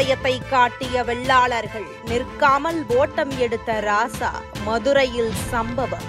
பயத்தை காட்டிய வெள்ளாளர்கள், நிற்காமல் ஓட்டம் எடுத்த ராசா, மதுரையில் சம்பவம்.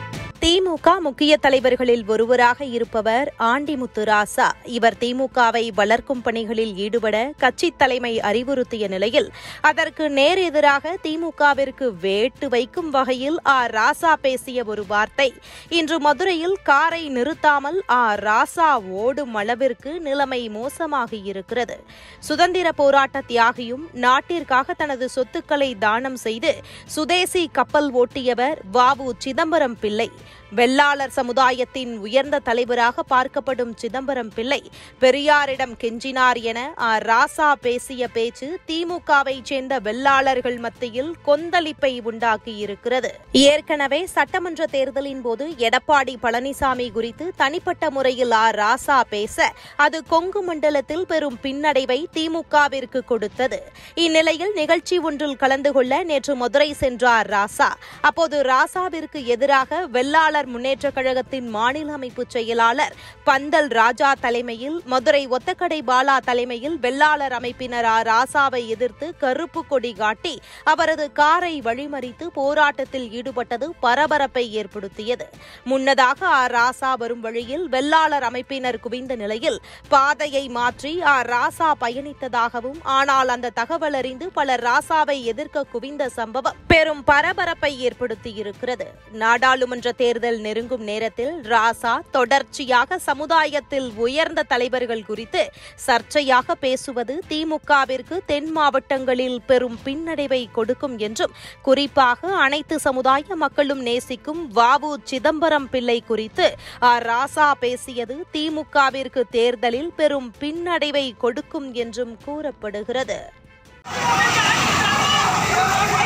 திமுக முக்கிய தலைவர்களில் ஒருவராக இருப்பவர் ஆண்டிமுத்து ராசா. இவர் திமுகவை வளர்க்கும் பணிகளில் ஈடுபட கட்சித் தலைமை அறிவுறுத்திய நிலையில் அதற்கு நேர் எதிராக திமுகவிற்கு வேட்டு வைக்கும் வகையில் ராசா பேசிய ஒரு வார்த்தை இன்று மதுரையில் காரை நிறுத்தாமல் ராசா ஓடும் அளவிற்கு நிலைமை மோசமாகியிருக்கிறது. சுதந்திர போராட்ட தியாகியும் நாட்டிற்காக தனது சொத்துக்களை தானம் செய்து சுதேசி கப்பல் ஓட்டியவர் வ.உ. சிதம்பரம் பிள்ளை. வெள்ளாளர் சமுதாயத்தின் உயர்ந்த தலைவராக பார்க்கப்படும் சிதம்பரம் பிள்ளை பெரியாரிடம் கெஞ்சினார் என ராசா பேசிய பேச்சு திமுகவை சேர்ந்த வெள்ளாளர்கள் மத்தியில் கொந்தளிப்பை உண்டாக்கியிருக்கிறது. ஏற்கனவே சட்டமன்ற தேர்தலின் போது எடப்பாடி பழனிசாமி குறித்து தனிப்பட்ட முறையில் ராசா பேச அது கொங்கு மண்டலத்தில் பெரும் பின்னடைவை திமுகவிற்கு கொடுத்தது. இந்நிலையில் நிகழ்ச்சி ஒன்றில் கலந்து கொள்ள நேற்று மதுரை சென்றார் ராசா. அப்போது ராசாவிற்கு எதிராக வெள்ளாளர் முன்னேற்றக் கழகத்தின் மாநில அமைப்பு செயலாளர் பந்தல் ராஜா தலைமையில், மதுரை ஒத்தக்கடை பாலா தலைமையில் வெள்ளாளர் அமைப்பினர் ராசாவை எதிர்த்து கருப்பு கொடி காட்டி அவரது காரை வழிமறித்து போராட்டத்தில் ஈடுபட்டது பரபரப்பை ஏற்படுத்தியது. முன்னதாக ராசா வரும் வழியில் வெள்ளாளர் அமைப்பினர் குவிந்த நிலையில் பாதையை மாற்றி ராசா பயணித்ததாகவும், ஆனால் அந்த தகவல் அறிந்து பலர் ராசாவை எதிர்க்க குவிந்த சம்பவம் பெரும் பரபரப்பை ஏற்படுத்தியிருக்கிறது. நாடாளுமன்ற தேர்தல் நெருங்கும் நேரத்தில் ராசா தொடர்ச்சியாக சமுதாயத்தில் உயர்ந்த தலைவர்கள் குறித்து சர்ச்சையாக பேசுவது திமுகவிற்கு தென் மாவட்டங்களில் பெரும் பின்னடைவை கொடுக்கும் என்றும், குறிப்பாக அனைத்து சமுதாய மக்களும் நேசிக்கும் வ.உ. சிதம்பரம் பிள்ளை குறித்து ராசா பேசியது திமுகவிற்கு தேர்தலில் பெரும் பின்னடைவை கொடுக்கும் என்றும் கூறப்படுகிறது.